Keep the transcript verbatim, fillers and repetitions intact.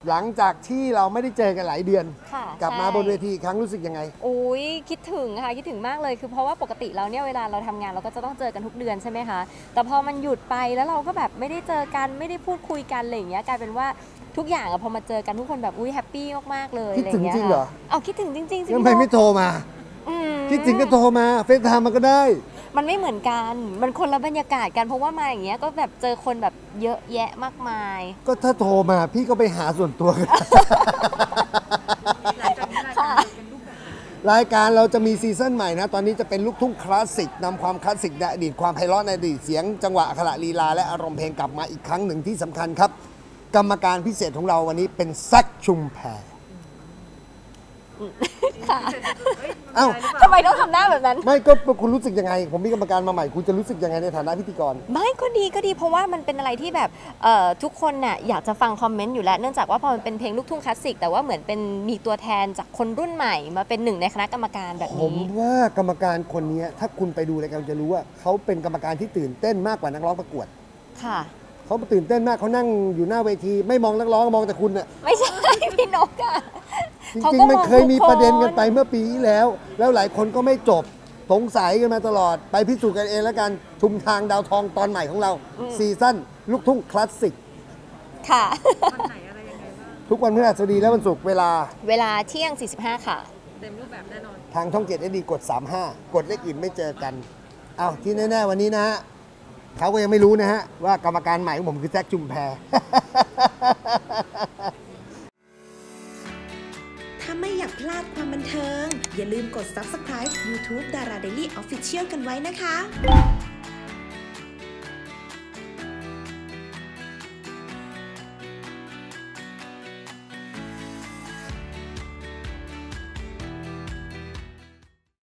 หลังจากที่เราไม่ได้เจอกันหลายเดือนกลับมาบนเวทีครั้งรู้สึกยังไงโอ้ยคิดถึงค่ะคิดถึงมากเลยคือเพราะว่าปกติเราเนี่ยเวลาเราทำงานเราก็จะต้องเจอกันทุกเดือนใช่ไหมคะแต่พอมันหยุดไปแล้วเราก็แบบไม่ได้เจอกันไม่ได้พูดคุยกันอะไรอย่างเงี้ยกลายเป็นว่าทุกอย่างอะพอมาเจอกันทุกคนแบบอุ้ยแฮปปี้มากๆเลยคิดถึงจริงเหรอเอาคิดถึงจริงๆทำไมไม่โทรมาคิดถึงก็โทรมาเฟซไทม์มาก็ได้มันไม่เหมือนกันมันคนละบรรยากาศกันเพราะว่ามาอย่างเงี้ยก็แบบเจอคนแบบเยอะแยะมากมายก็ถ้าโทรมาพี่ก็ไปหาส่วนตัวกันรายการเราจะมีซีซั่นใหม่นะตอนนี้จะเป็นลูกทุ่งคลาสสิกนำความคลาสสิกในอดีตความไพเราะในอดีตเสียงจังหวะอักขระลีลาและอารมณ์เพลงกลับมาอีกครั้งหนึ่งที่สำคัญครับกรรมการพิเศษของเราวันนี้เป็นแซคชุมแพค่ะเอ้าทำไมต้องทำหน้าแบบนั้นไม่ก็คุณรู้สึกยังไงผมมีกรรมการมาใหม่คุณจะรู้สึกยังไงในฐานะพิธีกรไม่ก็ดีก็ดีเพราะว่ามันเป็นอะไรที่แบบทุกคนน่ะอยากจะฟังคอมเมนต์อยู่แล้วเนื่องจากว่าพอมันเป็นเพลงลูกทุ่งคลาสสิกแต่ว่าเหมือนเป็นมีตัวแทนจากคนรุ่นใหม่มาเป็นหนึ่งในคณะกรรมการแบบนี้ผมว่ากรรมการคนนี้ถ้าคุณไปดูรายการจะรู้ว่าเขาเป็นกรรมการที่ตื่นเต้นมากกว่านักร้องประกวดค่ะเขาตื่นเต้นมากเขานั่งอยู่หน้าเวทีไม่มองนักร้องมองแต่คุณน่ะไม่ใช่พี่นกอะจริงๆมันเคยมีประเด็นกันไปเมื่อปีที่แล้วแล้วหลายคนก็ไม่จบสงสัยกันมาตลอดไปพิสูจน์กันเองแล้วกันชุมทางดาวทองตอนใหม่ของเราซีซั่นลูกทุ่งคลาสสิกค่ะวันไหนอะไรยังไงบ้างทุกวันพฤหัสบดีและวันศุกร์เวลาเวลาเที่ยงสี่สิบห้าค่ะเต็มรูปแบบแน่นอนทางช่องเจ็ด เอส ดี กดสามสิบห้ากดเลขอื่นไม่เจอกันเอาที่แน่ๆวันนี้นะฮะเขาก็ยังไม่รู้นะฮะว่ากรรมการใหม่ของผมคือแซคชุมแพถ้าไม่อยากพลาดความบันเทิงอย่าลืมกด ซับสไครบ์ ยูทูบ ดารา เดลี่ ออฟฟิเชียล กันไว้นะคะ